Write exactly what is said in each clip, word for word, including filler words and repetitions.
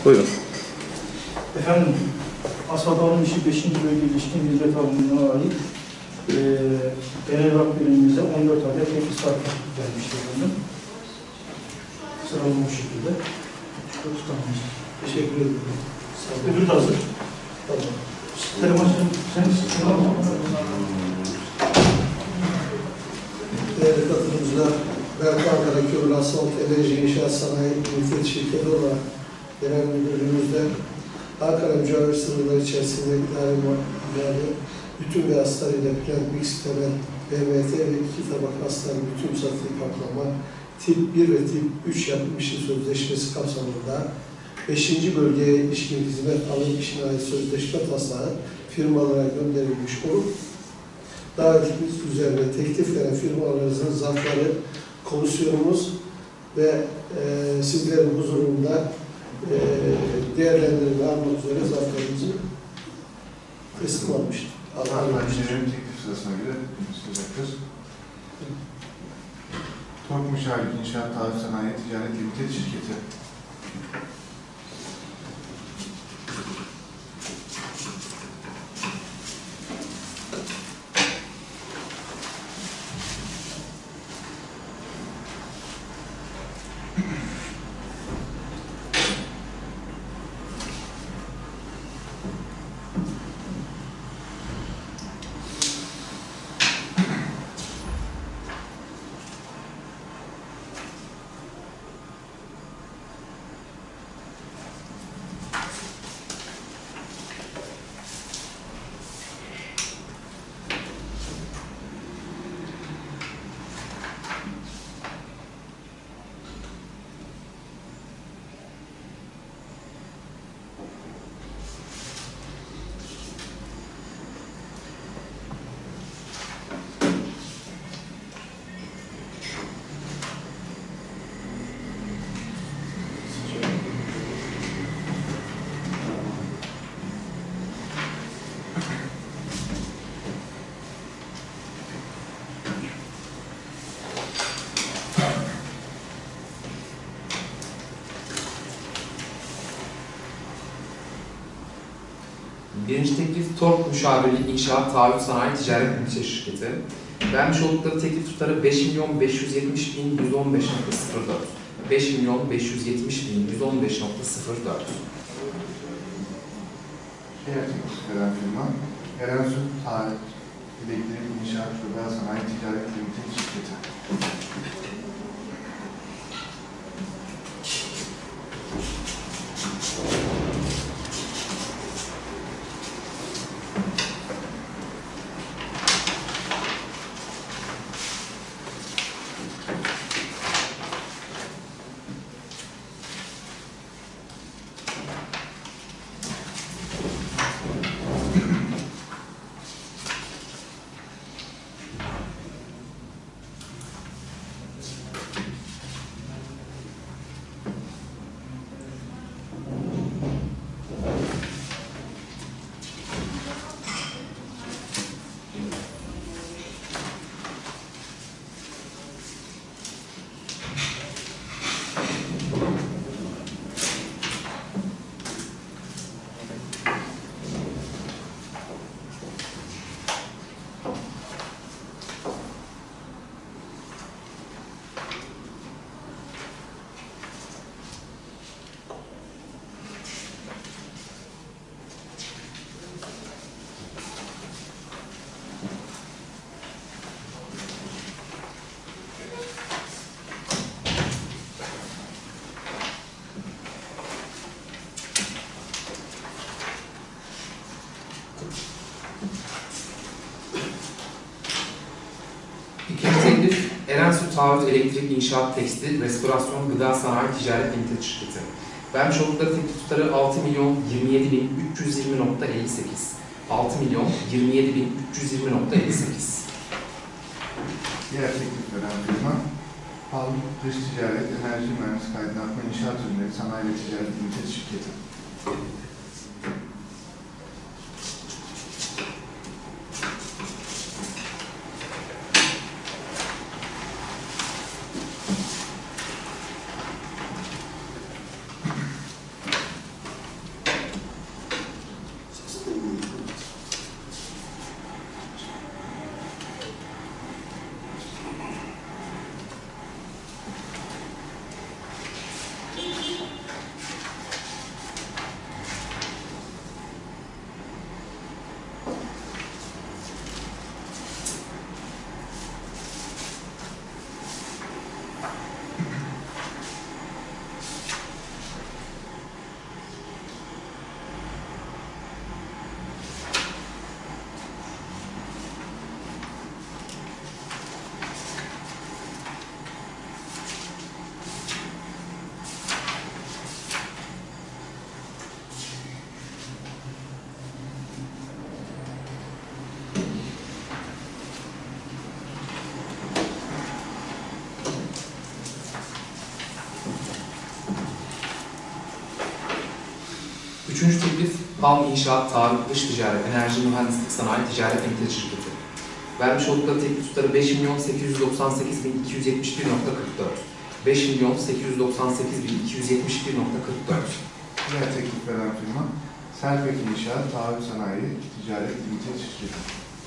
Buyurun. Efendim, asfalt alım işi beşinci bölge ilişkin hizmet alımına ait e, genel evrak bölümümüze on dört adet teklif sarkı gelmiştir efendim. Sıralama bu şekilde. Çok tutamamız. Teşekkür ederim. Öbürü de hazır. Tamam. Telefon sen sıralama. Değerli katılımcılar, Berk Ankara Kömür Asfalt Enerji İnşaat Sanayi Limited şirketi olarak genel müdürlüğümüzde Ankara mücadele sınırları içerisinde idare idare bütün ve hastayla plant mix temel B M T ve iki tabak hastane bütün satıyı kaplama tip bir ve tip üç yapım işi sözleşmesi kapsamında beşinci bölgeye ilişkin hizmet alım işine ait sözleşme taslağı firmalara gönderilmiş olup davetimiz üzerine teklif veren firmalarımızın zarfları komisyonumuz ve e, sizlerin huzurunda e, değerlendirme almak üzere zarflarımızı teslim almıştır. Arkadaşların teklif sırasına göre söyleyecektir. Tork Müşavir İnşaat Tarih Sanayi Ticaret Limited şirketi. Birinci teklif Tork Müşavirlik İnşaat Taahhüt Sanayi Ticaret Limited şirketi. Vermiş oldukları teklif tutarı beş milyon beş yüz yetmiş bin yüz on beş nokta sıfır dört. beş milyon beş yüz yetmiş bin yüz on beş nokta sıfır dört. Diğer teklif veren firma Erensu Tarih Elektrik İnşaat ve Sanayi Ticaret Limited şirketi. İkinci teklif Erensu Taahhüt Elektrik İnşaat Tekstil Restorasyon Gıda Sanayi Ticaret Limited şirketi. Vermiş oldukları teklif tutarı altı milyon yirmi yedi bin üç yüz yirmi nokta elli sekiz. altı milyon yirmi yedi bin üç yüz yirmi nokta elli sekiz. Diğer teklif veren firma Palm Dış Ticaret Enerji Mühendis Kaynaklı İnşaat Ürünleri Sanayi ve Ticaret Limited şirketi. Üçüncü teklif Palm İnşaat, Taahhüt, Dış Ticaret, Enerji, Mühendislik, Sanayi, Ticaret Limited Şirketi. Vermiş oldukları teklif tutarı beş milyon sekiz yüz doksan sekiz bin iki yüz yetmiş bir nokta kırk dört. beş milyon sekiz yüz doksan sekiz bin iki yüz yetmiş bir nokta kırk dört. Diğer teklif veren firma Selpek İnşaat, Taahhüt Sanayi, Ticaret Limited Şirketi.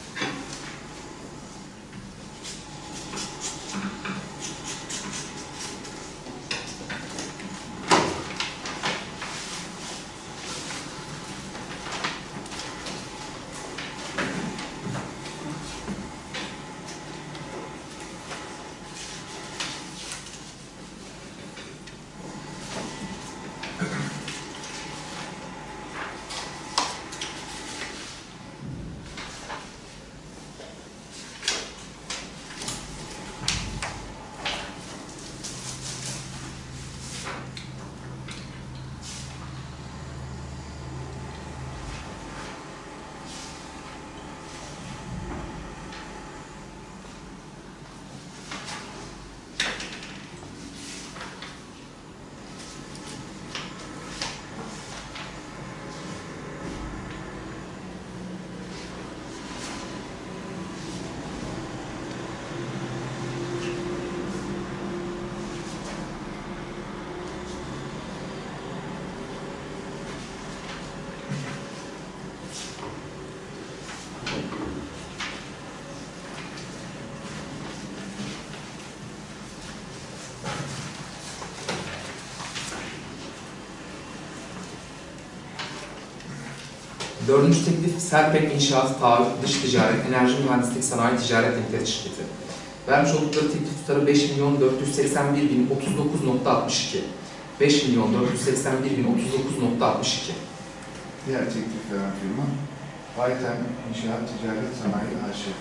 Dördüncü teklif Selpek İnşaat, Taahhüt, Dış Ticaret, Enerji, Mühendislik, Sanayi, Ticaret Limited Şirketi. Vermiş oldukları teklif tutarı beş milyon dört yüz seksen bir bin otuz dokuz nokta altmış iki. beş milyon dört yüz seksen bir bin otuz dokuz nokta altmış iki. Diğer teklif veren firma Baytem İnşaat, Ticaret Sanayi A Ş.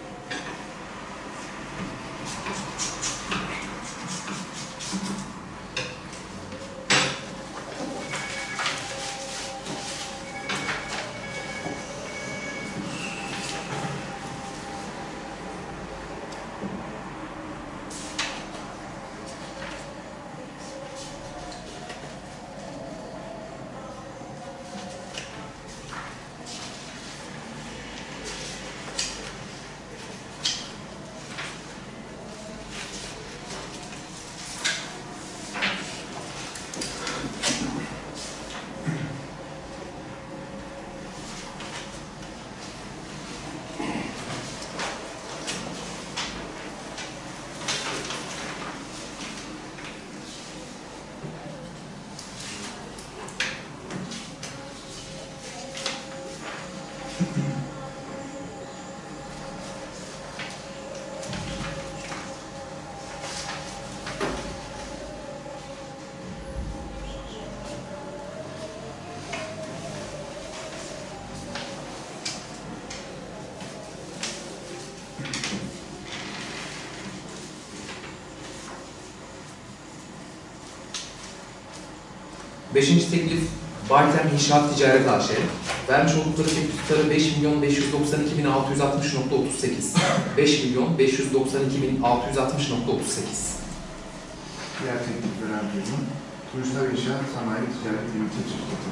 Beşinci teklif Baytem İnşaat Ticaret A Ş. Vermiş oldukları teklif tutarı beş milyon beş yüz doksan iki bin altı yüz altmış nokta otuz sekiz. beş milyon beş yüz doksan iki bin altı yüz altmış nokta otuz sekiz. Diğer teklif veren firma Turistler İnşaat, Sanayi, Ticaret Limited Şirketi.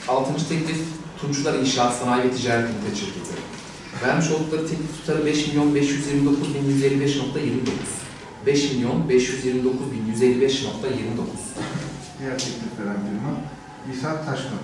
Altıncı teklif Tunçlar İnşaat Sanayi ve Ticaret Limited Şirketi. Vermiş oldukları teklif tutarı beş milyon beş yüz yirmi dokuz bin yüz elli beş nokta yirmi dokuz. beş milyon beş yüz yirmi dokuz bin yüz elli beş nokta yirmi dokuz. Diğer teklif veren firma İshak Taşkın.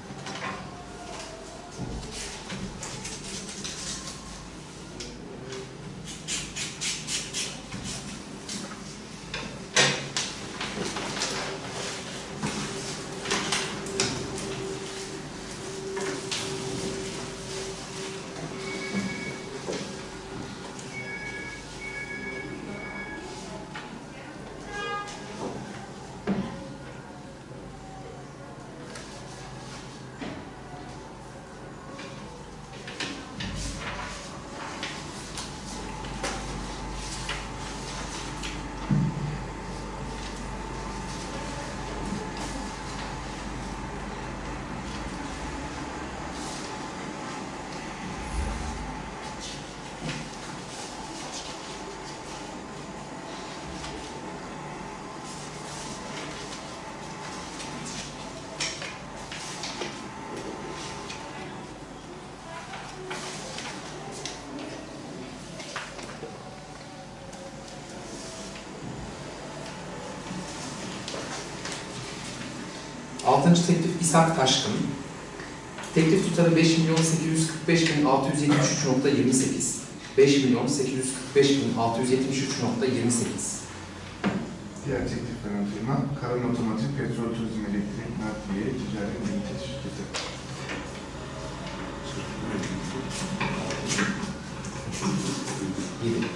Altıncı teklif İshak Taşkın. Teklif tutarı beş milyon sekiz yüz kırk beş bin altı yüz yetmiş üç nokta yirmi sekiz. beş milyon sekiz yüz kırk beş bin altı yüz yetmiş üç nokta yirmi sekiz. Diğer teklif veren firma Karan Otomotiv Petrol Turizm Elektrik Nakliye Ticaret Limited Şirketi. yedi.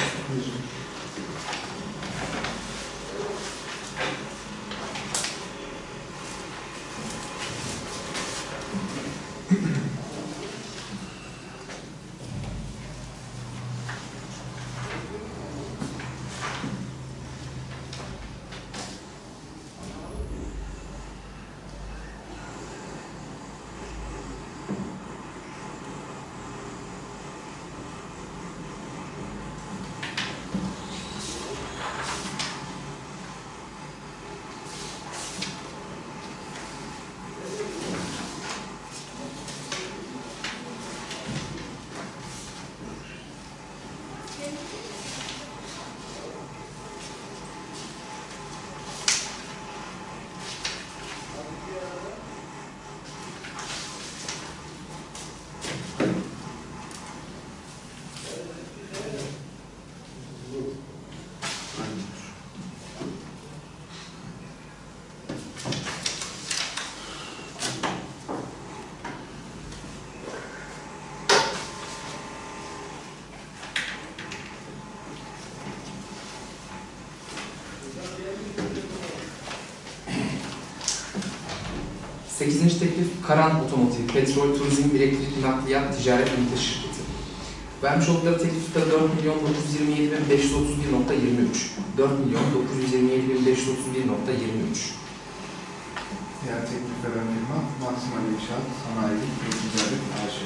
Sekizinci teklif Karan Otomotiv Petrol Turizm Elektrik Nakliyat Ticaret Limited Şirketi. Vermiş oldukları teklif tutarı dört milyon dokuz yüz yirmi yedi bin beş yüz otuz bir nokta yirmi üç. dört milyon dokuz yüz yirmi yedi bin beş yüz otuz bir nokta yirmi üç. Diğer teklif veren firma Maksimal İnşaat Sanayi ve Ticaret A Ş.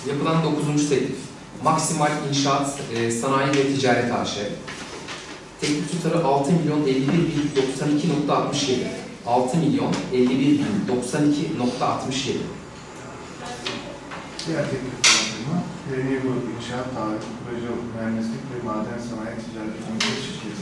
Yapılan dokuzuncu teklif. Maksimal İnşaat e, Sanayi ve Ticaret A Ş. Teklif tutarı altı milyon elli bir bin doksan iki nokta altmış yedi. altı milyon elli bir bin doksan iki nokta altmış yedi. Diğer teklif firma, P N Grup İnşaat Tarih, Proje Mühendislik ve Maden Sanayi Ticaret Limited Şirketi.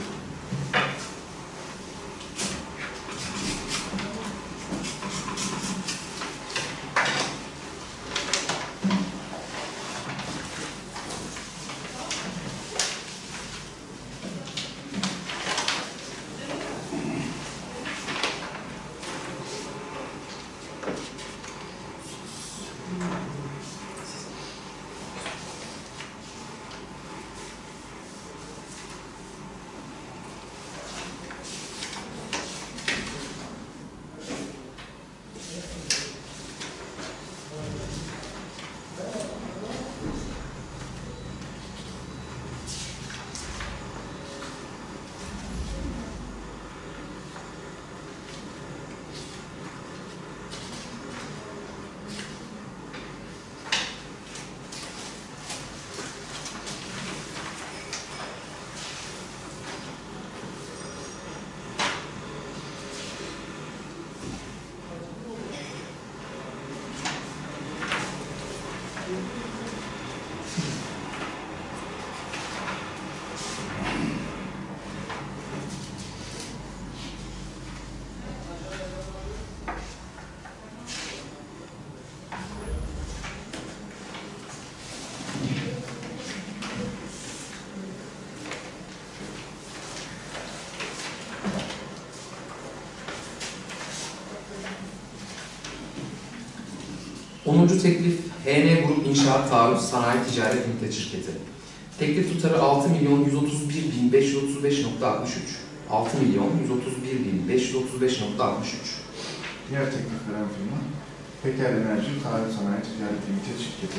onuncu teklif H N Grup İnşaat Taarruz Sanayi Ticaret Limited Şirketi. Teklif tutarı altı milyon yüz otuz bir bin beş yüz otuz beş nokta altmış üç. altı milyon yüz otuz bir bin beş yüz otuz beş nokta altmış üç. Diğer teklif veren firma, Peker Enerji Tarih Sanayi Ticaret Limited Şirketi.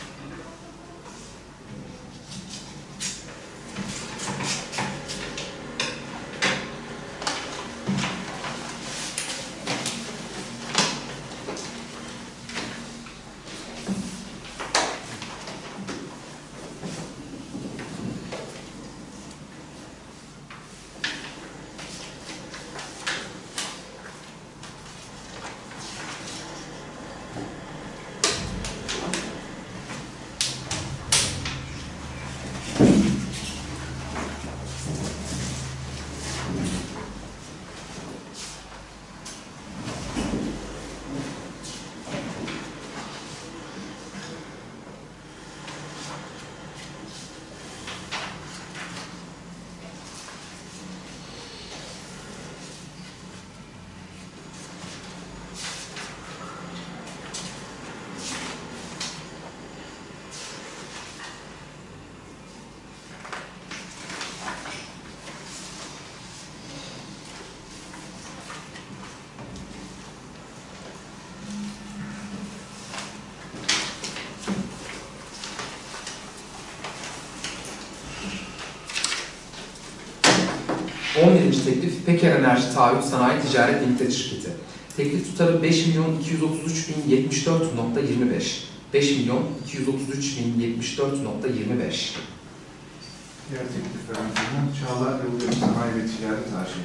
on birinci teklif Peker Enerji Taahhüt Sanayi Ticaret Limited Şirketi. Teklif tutarı beş milyon iki yüz otuz üç bin yetmiş dört nokta yirmi beş. beş milyon iki yüz otuz üç bin yetmiş dört nokta yirmi beş. Diğer teklif veren firma, Çağlar Yıldırım Sanayi ve Ticaret A Ş.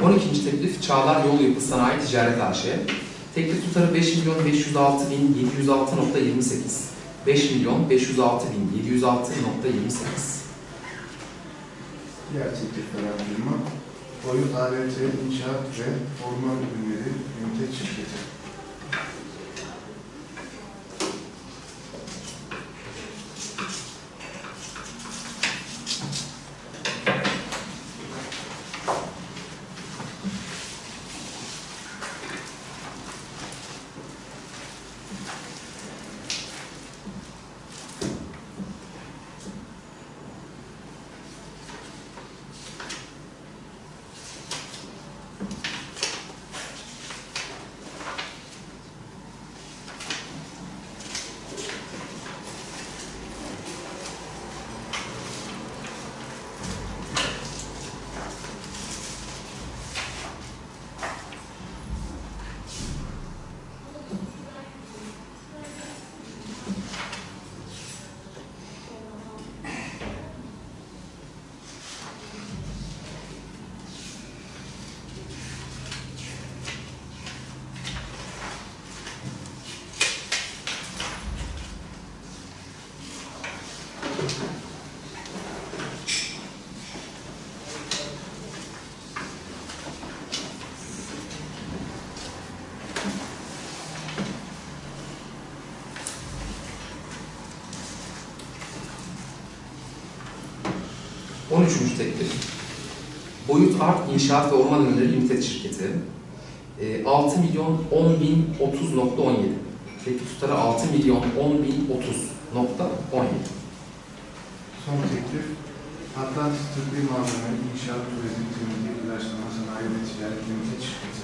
on ikinci teklif Çağlar Yol Yapı Sanayi Ticaret A Ş. Teklif tutarı beş milyon beş yüz altı bin yedi yüz altı nokta yirmi sekiz. beş milyon beş yüz altı bin yedi yüz altı nokta yirmi sekiz. Diğer teklif veren firma Boyut A R T İnşaat ve Orman Ürünleri Limited Şirketi. on üçüncü teklif Boyut Art İnşaat ve Orman Ürünleri Limited Şirketi. altı milyon on bin otuz nokta on yedi. Teklif tutarı altı milyon on bin otuz nokta on yedi. Son teklif Atlantis Tıbbi Malzeme İnşaat Turizm Temizlik İlaçlama Sanayi ve Ticaret Limited Şirketi.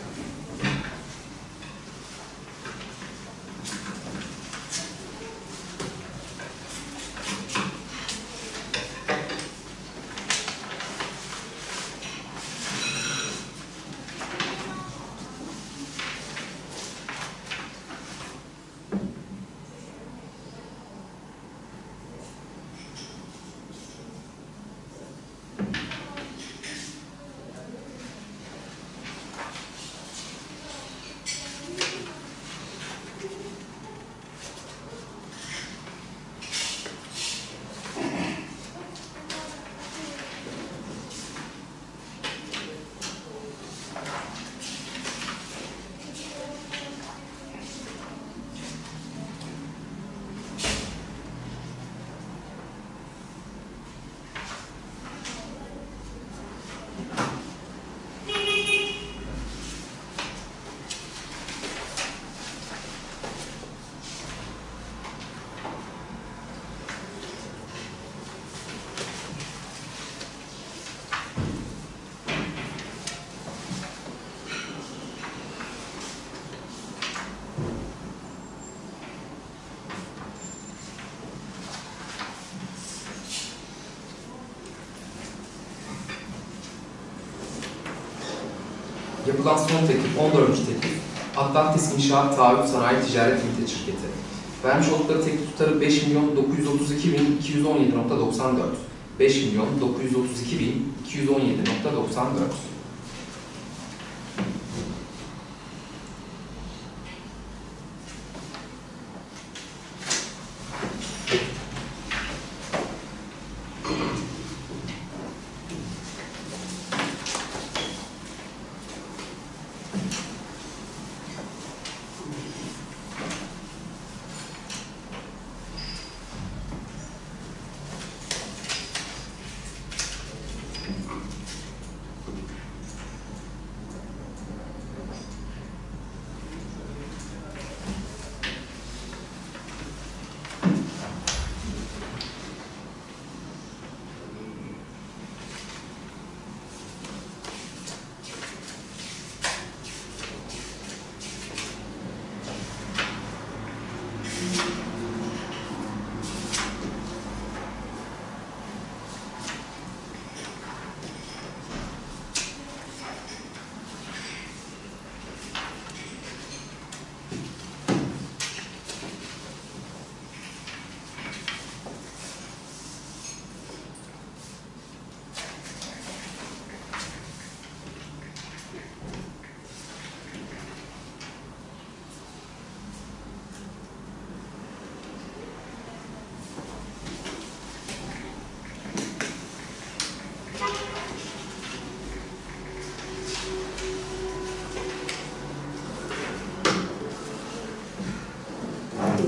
Yapılan son teklif, on dördüncü teklif Atlantis İnşaat Taahhüt Sanayi Ticaret Limited Şirketi. Vermiş oldukları teklif tutarı beş milyon dokuz yüz otuz iki bin iki yüz on yedi nokta doksan dört. beş milyon dokuz yüz otuz iki bin iki yüz on yedi nokta doksan dört.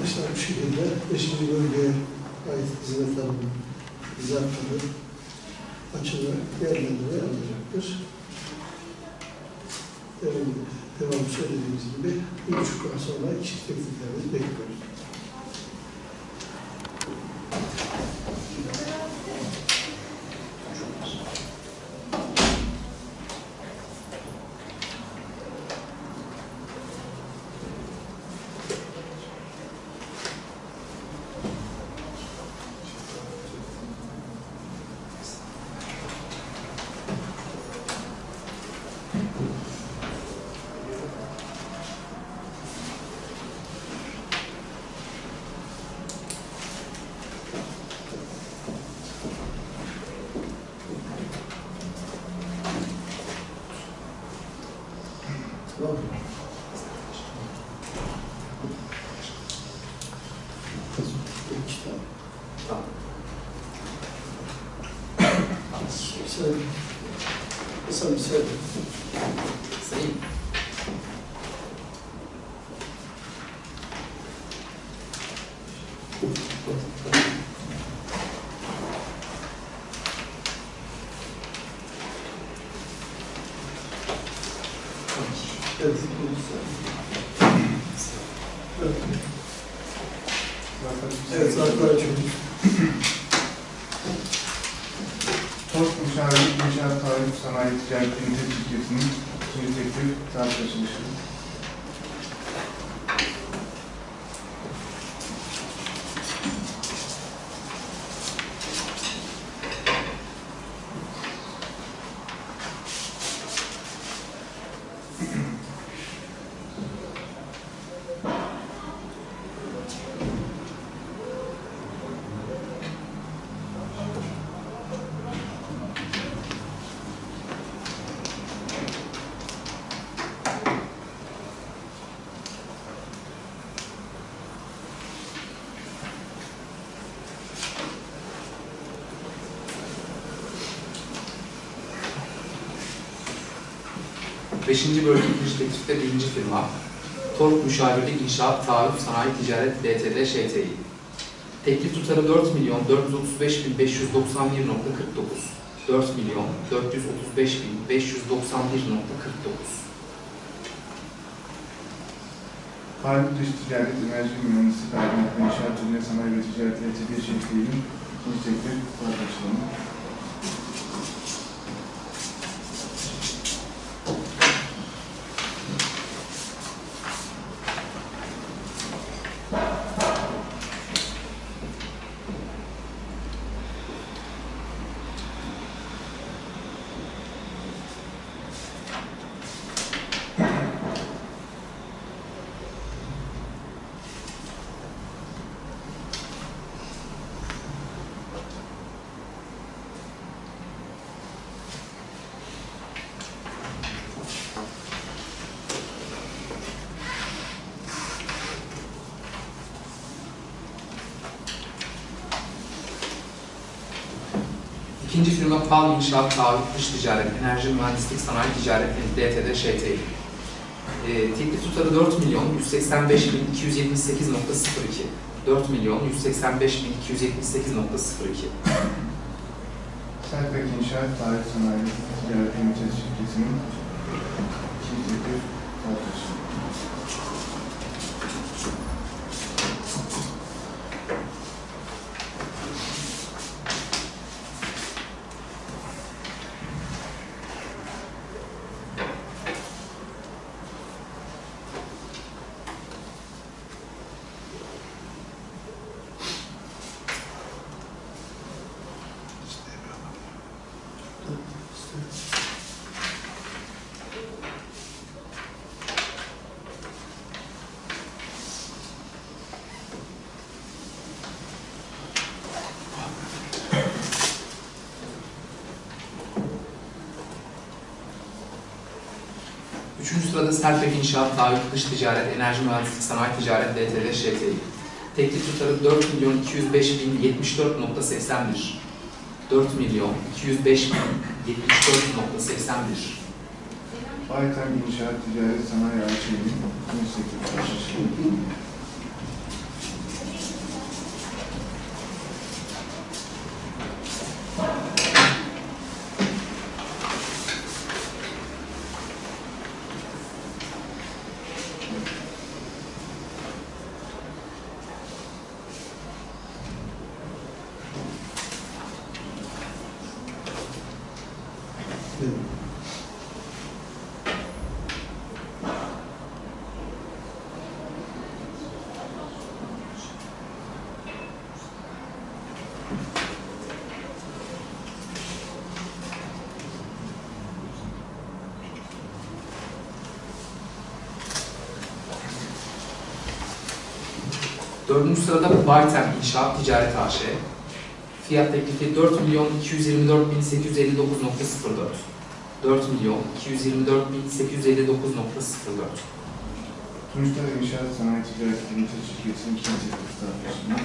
arkadaşlar bu şekilde beşinci bölgeye ait hizmet alımı zarfları açılarak değerlendirmeye alınacaktır. Devam, devam söylediğimiz gibi bir buçuk ay sonra kişi tekliflerimizi bekliyoruz. Tamam. İki tane. Tamam. Sen, sen, sen. Sayın. Evet. Evet, Zarkar'cığım. Tork Müşavirlik İnşaat Tarih Sanayi Ticaret Limited şirketinin ikinci teklif tartışılmıştır. Beşinci bölge ikinci teklifte birinci firma Tork Müşavirlik İnşaat Taahhüt Sanayi Ticaret L T D Ş T İ. Teklif tutarı dört milyon dört yüz otuz beş bin beş yüz doksan bir nokta kırk dokuz. dört milyon dört yüz otuz beş bin beş yüz doksan bir nokta kırk dokuz. Tarih Dış Ticaret Enerji Mühendislik Aydınlatma İnşaat Ürünü Sanayi ve Ticaret L T D Ş T İ'nin ikinci teklif tartışılımı. İkinci firma Pal İnşaat Taahhüt Dış Ticaret Enerji Mühendislik Sanayi Ticaret L T D Ş T İ. E, teklif tutarı dört milyon yüz seksen beş bin iki yüz yetmiş sekiz nokta sıfır iki. dört milyon yüz seksen beş bin iki yüz yetmiş sekiz nokta sıfır iki. Serpek İnşaat Tarih Sanayi ve Ticaret Limited şirketinin ikinci teklif tartışılımı. Üçüncü sırada Serpek İnşaat Taahhüt Dış Ticaret Enerji Mühendislik Sanayi Ticaret L T D Ş T İ. Teklif tutarı dört milyon iki yüz beş bin yetmiş dört nokta seksen bir. dört milyon iki yüz beş bin yetmiş dört nokta seksen bir. Ayten İnşaat Ticaret Sanayi A Ş'nin ikinci teklif tartışılımı. Evet. Dördüncü sırada Baytem İnşaat Ticaret A Ş. Fiyat teklifi dört milyon iki yüz yirmi dört bin sekiz yüz elli dokuz nokta sıfır dört. dört milyon iki yüz yirmi dört bin sekiz yüz elli dokuz nokta sıfır dört. Tunçlar İnşaat Sanayi Ticaret Limited şirketinin ikinci teklif tartışma.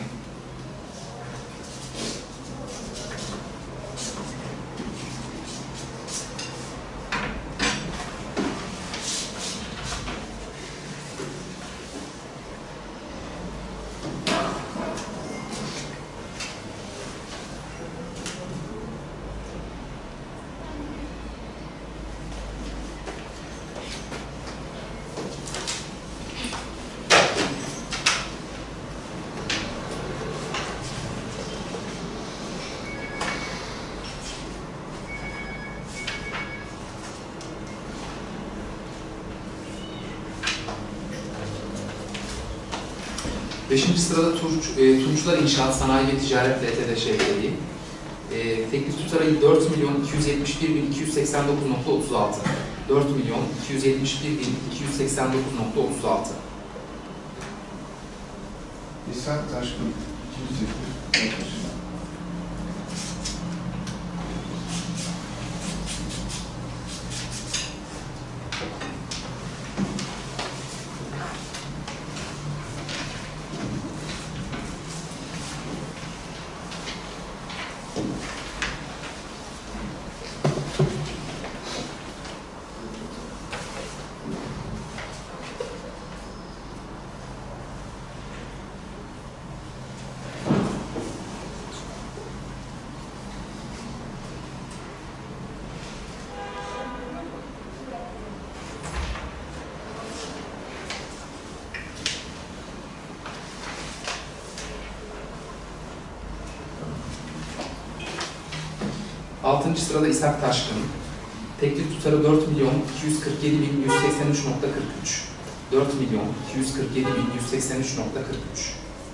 Beşinci sırada Tunç, e, Tunçlar İnşaat Sanayi ve Ticaret L T D şirketi. E, teklif tutarı dört milyon iki yüz yetmiş bir bin iki yüz seksen dokuz nokta otuz altı. dört milyon iki yüz yetmiş bir bin iki yüz seksen dokuz nokta otuz altı. İshak Taşkın ikinci teklif tartışma. Altıncı sırada İshak Taşkın. Teklif tutarı dört milyon iki yüz kırk yedi bin yüz seksen üç nokta kırk üç. dört milyon iki yüz kırk yedi bin yüz seksen üç nokta kırk üç.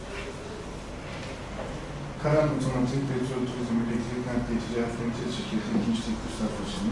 Karan Otomotiv Petrol Turizm Elektrik Nakliye Ticaret Limited şirketi ikinci teklif tartışma.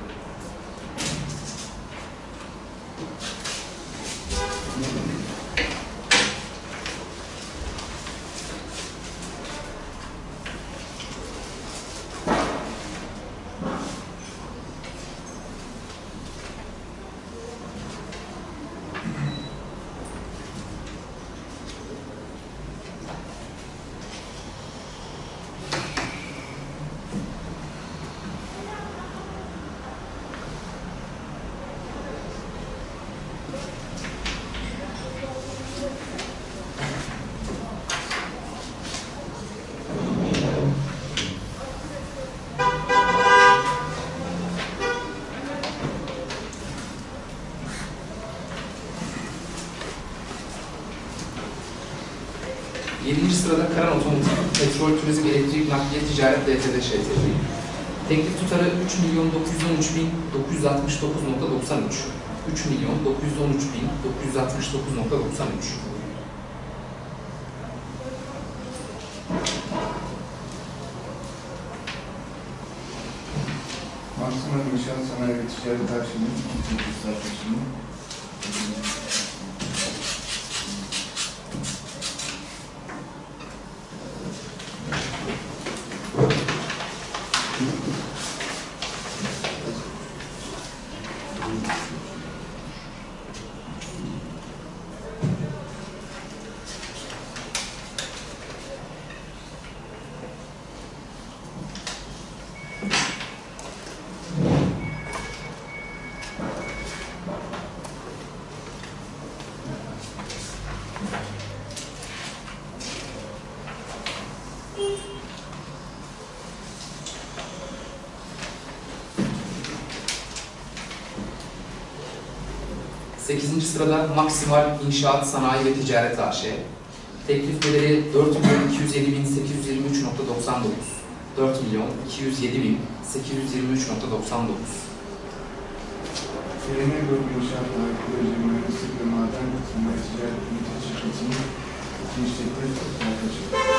Yedinci sırada Karan Otomotiv Petrol Turizm Elektrik Nakliye Ticaret L T D şirketi. Teklif tutarı üç milyon dokuz yüz on üç bin dokuz yüz altmış dokuz nokta doksan üç. üç milyon dokuz yüz on üç bin dokuz yüz altmış dokuz nokta doksan üç. Maksimum İnşaat Sanayi ve Ticaret A Ş'nin ikinci teklif tartışma. Sekizinci sırada Maksimal İnşaat Sanayi ve Ticaret A Ş. Teklif bedeli dört milyon iki yüz yedi bin sekiz yüz yirmi üç nokta doksan dokuz. dört milyon iki yüz yedi bin sekiz yüz yirmi üç nokta doksan dokuz. T M Grup İnşaat Arkeoloji Mühendislik ve Maden Sanayi Ticaret Limited Şirketi'nin ikinci teklif yaklaşık.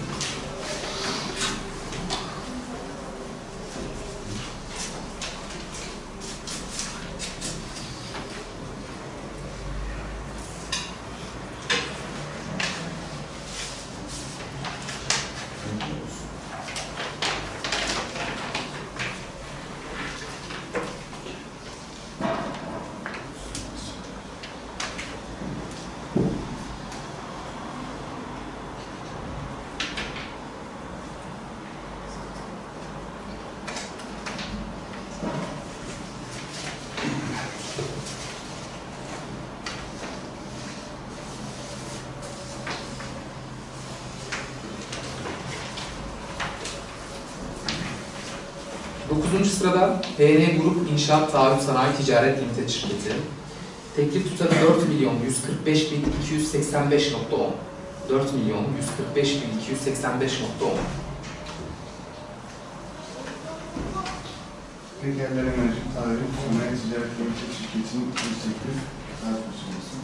Dokuzuncu sırada P N Grup İnşaat Taahhüt Sanayi Ticaret Limited Şirketi. Teklif tutarı dört milyon yüz kırk beş bin iki yüz seksen beş nokta on. dört milyon yüz kırk beş bin iki yüz seksen beş nokta on. Pekerler Enerji Taahhüt Sanayi Ticaret Limited Şirketi'nin ikinci teklif yaklaşılması.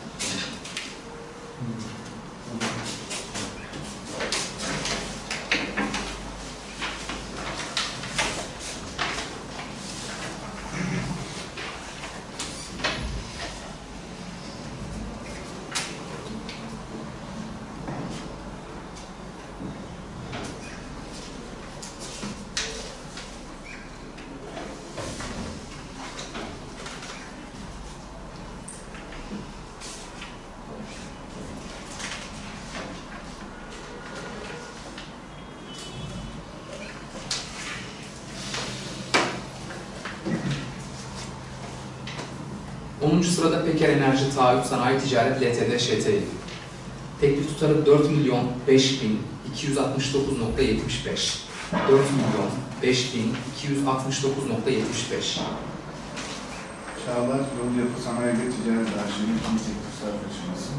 onuncu sırada Peker Enerji Taahhüt Sanayi Ticaret L T D Ş T İ. Teklif tutarı dört milyon beş bin iki yüz altmış dokuz nokta yetmiş beş. dört milyon beş bin iki yüz altmış dokuz nokta yetmiş beş. Çağlar Yol Yapı Sanayi ve Ticaret Arşivi'nin ikinci teklif yaklaşılması.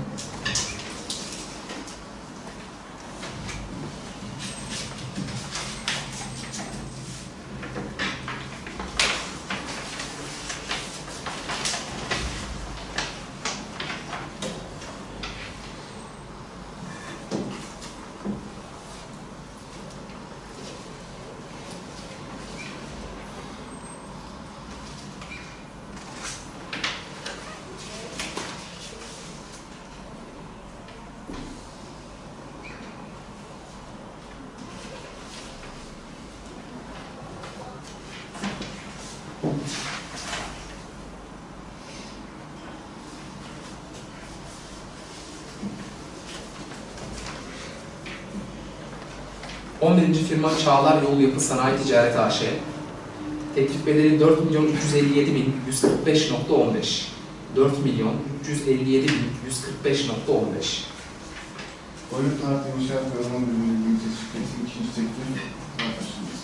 on birinci firma Çağlar Yol Yapı Sanayi Ticaret A Ş. Teklif bedeli dört milyon üç yüz elli yedi bin yüz kırk beş nokta on beş. dört milyon üç yüz elli yedi bin yüz kırk beş nokta on beş. Boyut Art İnşaat ve Orman Ürünleri Limited Şirketi'nin ikinci teklif yaklaşılması.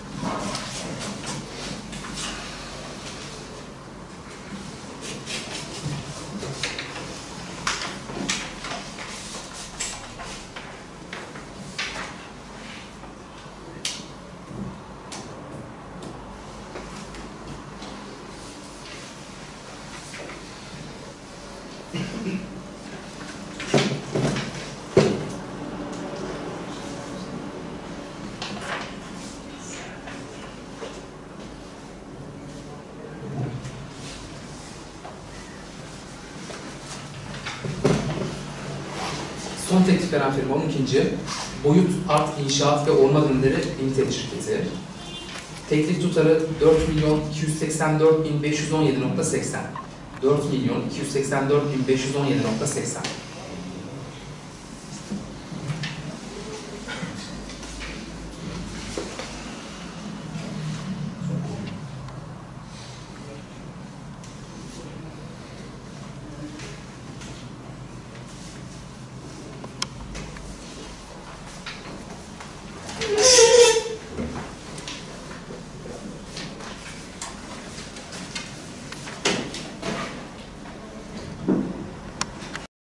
Son teklif veren firma on ikinci Boyut Art İnşaat ve Orman Ürünleri Limited Şirketi. Teklif tutarı dört milyon iki yüz seksen dört bin beş yüz on yedi nokta seksen. dört milyon iki yüz seksen dört bin beş yüz on yedi nokta seksen.